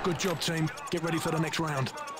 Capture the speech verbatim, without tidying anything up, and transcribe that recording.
Good job, team. Get ready for the next round.